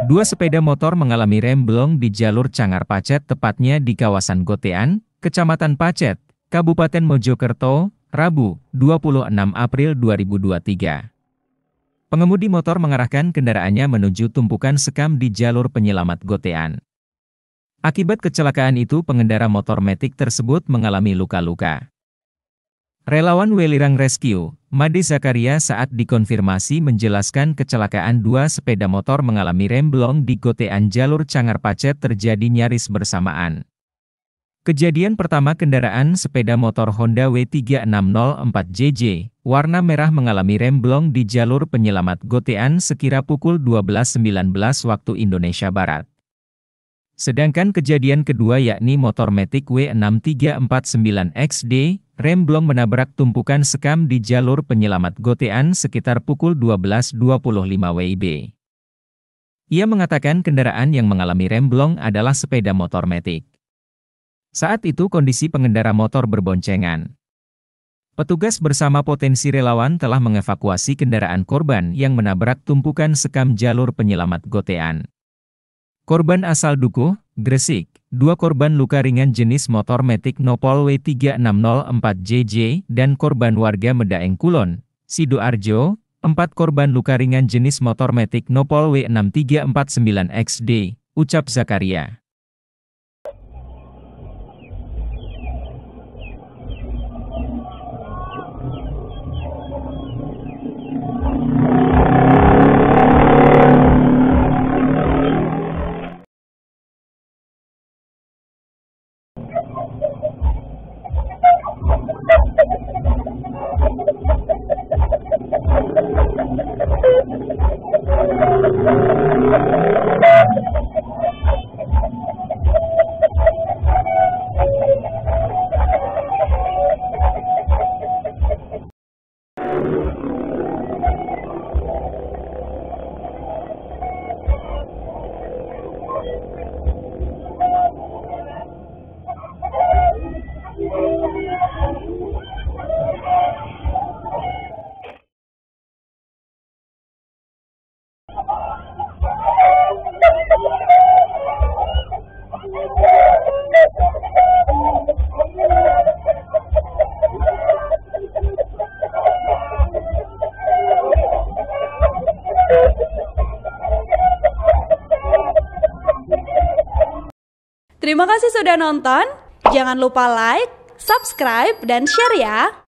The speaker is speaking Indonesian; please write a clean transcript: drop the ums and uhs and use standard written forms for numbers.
Dua sepeda motor mengalami remblong di jalur Cangar Pacet, tepatnya di kawasan Gotean, Kecamatan Pacet, Kabupaten Mojokerto, Rabu, 26 April 2023. Pengemudi motor mengarahkan kendaraannya menuju tumpukan sekam di jalur penyelamat Gotean. Akibat kecelakaan itu, pengendara motor metik tersebut mengalami luka-luka. Relawan Welirang Rescue, Made Zakaria, saat dikonfirmasi menjelaskan kecelakaan dua sepeda motor mengalami remblong di Gotean jalur Cangar Pacet terjadi nyaris bersamaan. Kejadian pertama, kendaraan sepeda motor Honda W3604JJ, warna merah mengalami remblong di jalur penyelamat Gotean sekira pukul 12.19 waktu Indonesia Barat. Sedangkan kejadian kedua yakni motor metik W6349XD, remblong menabrak tumpukan sekam di jalur penyelamat Gotean sekitar pukul 12.25 WIB. Ia mengatakan kendaraan yang mengalami remblong adalah sepeda motor metik. Saat itu kondisi pengendara motor berboncengan. Petugas bersama potensi relawan telah mengevakuasi kendaraan korban yang menabrak tumpukan sekam jalur penyelamat Gotean. Korban asal Dukuh, Gresik, dua korban luka ringan jenis motor metik Nopol W3604JJ, dan korban warga Medaeng Kulon, Sidoarjo, 4 korban luka ringan jenis motor metik Nopol W6349XD, ucap Zakaria. Terima kasih sudah nonton, jangan lupa like, subscribe, dan share ya!